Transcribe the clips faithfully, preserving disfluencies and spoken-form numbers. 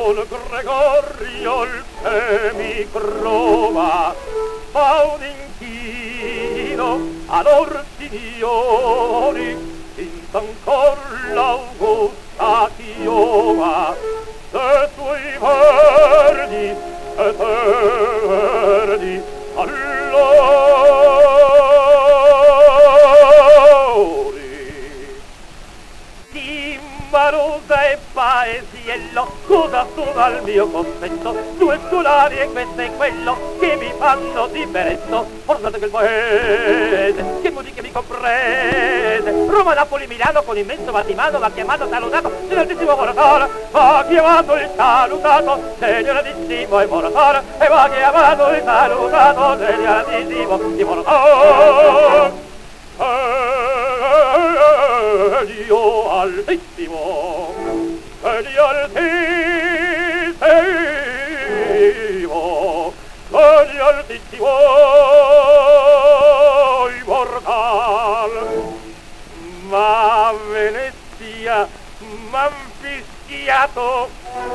Don Gregorio il semicroma fa un inchino ad or signori senza ancor l'augusta chioma de sui verdi eterni allori. Marosa e paesiello, cosa sono al mio cospetto, due scolari e questo e quello che mi fanno diveretto. Forzato che il paese, che musica mi comprende, Roma, Napoli, Milano con immenso battimano m'ha chiamato salutato, signor Moratore, ha chiamato il salutato, signoratissimo e Moratore, e m'ha chiamato il salutato, signoratissimo e Moratore. Dio altissimo, Dio altissimo, Dio altissimo, immortal. Ma Venezia m'han fischiato,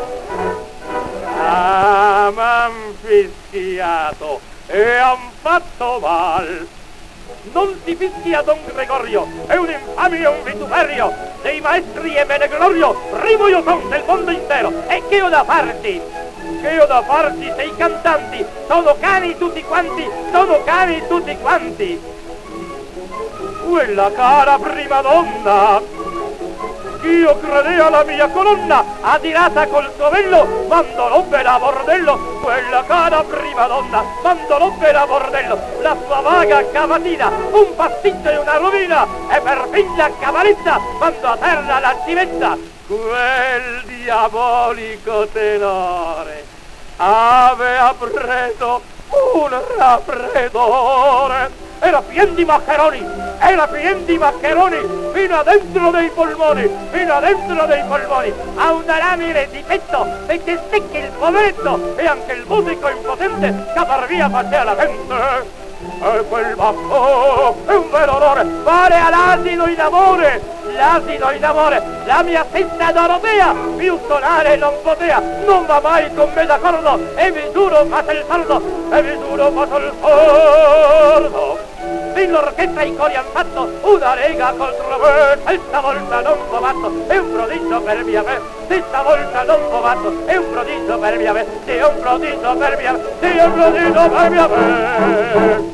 ah, m'han fischiato e han fatto mal. Non si fischia Don Gregorio, è un infamio e un vituperio dei maestri e meneglorio, primo io son del mondo intero, e che ho da farti? Che ho da farti se i cantanti sono cani tutti quanti, sono cani tutti quanti? Quella cara prima donna, io credea la mia colonna, adirata col suo vello, mandolò per a bordello, quella cara prima donna, mandolò per a bordello, la sua vaga cavatina, un pasticcio e una rovina, e per fin la cavaletta, mandò a terra la civetta, quel diabolico tenore, avea preso un raffreddore. Era pien di maccheroni, era pien di maccheroni, fino a dentro dei polmoni, fino a dentro dei polmoni, a una lamine di petto, fece secchi il poveretto, e anche il musico impotente, scapar via facea la gente. E quel bacco è un vero onore, pare all'asino in amore, l'asino in amore, la mia sesta Dorotea, più suonare non potea, non va mai con me d'accordo, e vi giuro faccio il sordo, e vi giuro faccio il sordo. Fin l'orchestra i cori han fatto una lega contro me, questa volta non vo matto, è un prodigio per mia me, questa volta non vo matto, è un prodigio per mia me, sì, è un prodigio per mia me, sì, è un prodigio per mia me.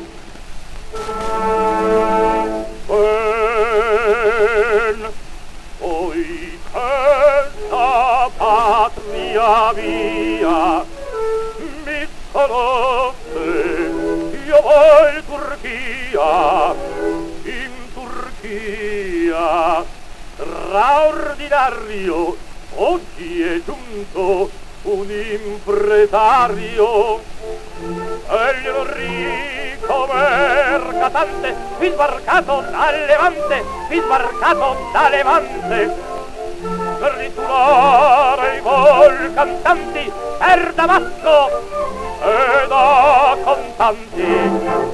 Ben, poi questa patria mia mi conosce, io voglio in Turchia, in Turchia, straordinario, oggi è giunto un impresario, egli è un ricco mercatante, qui sbarcato da Levante, qui sbarcato da Levante, per rituare i vol cantanti per Damasco e da contanti,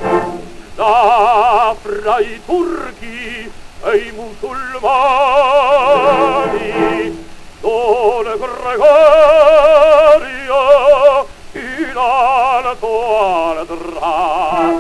da fra i turchi e i musulmani, Don Gregorio in alto andrà.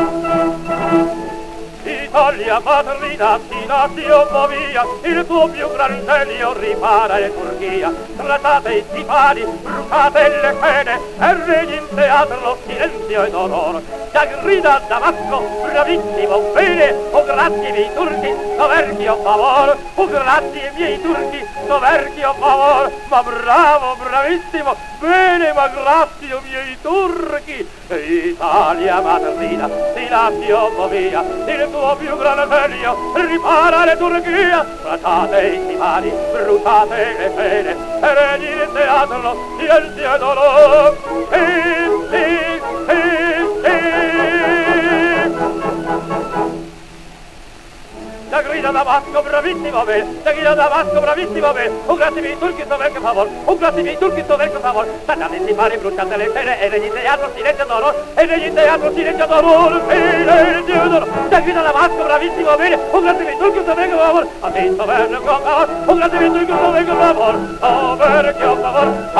Italia patrina, si nazione via, il tuo più gran genio ripara in Turchia. Trattate i tipani, bruciate le pene, e regni in teatro silenzio ed onore. Da grida Damasco, bravissimo, bene, oh grazie miei turchi, soverchio favore, oh grazie miei turchi, soverchio favore, ma bravo, bravissimo, bene, ma grazie miei turchi. Italia matrina, si nazione via, il tuo più gran genio ripara le Turchia. Trattate i timani, bruciate le pene, e regni in teatro silenzio ed onore. Sì, sì, sì, sì. Da grida Damasco, bravissimo me, da grida Damasco, bravissimo me, un grazie miei turchi, soverchio favor, un grazie miei turchi, soverchio favor, trattate i timani, bruciate le pene, e regni in teatro silenzio ed onore, e regni in teatro silenzio ed onore, silenzio ed onore. Da grida Damasco, bravissimo bene, un grazie miei turchi, soverchio favor, a te soverchio favor, un grazie miei turchi, soverchio favor, soverchio favor,